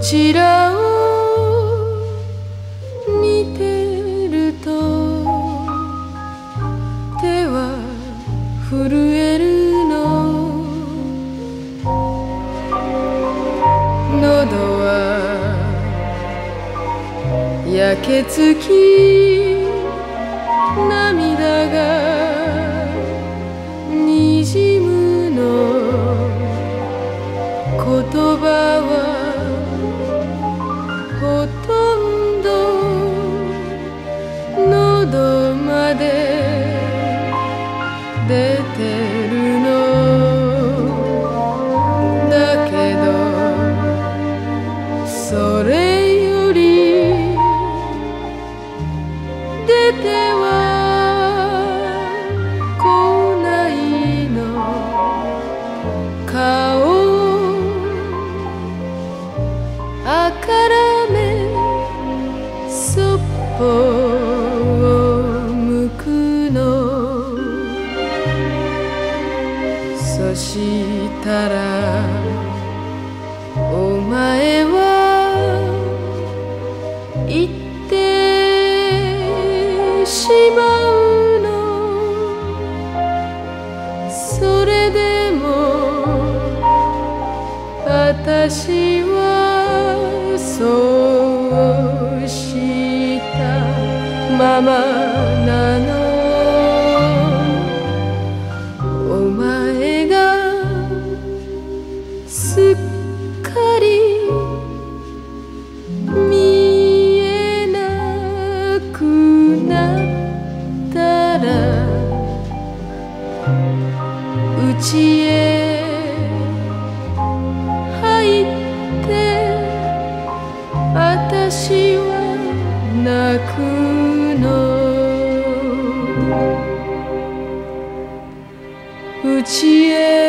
ちらを見てると手は震えるの。喉は焼けつき涙がにじむの。言葉はほとんど喉まで出てるの。だけどそれより出ては来ないの。顔あからめそっぽを向くの。そしたらお前は言ってしまうの。それでも私はそうしたままなの。お前がすっかり見えなくなったらうちへ入って私は泣くの。うちへ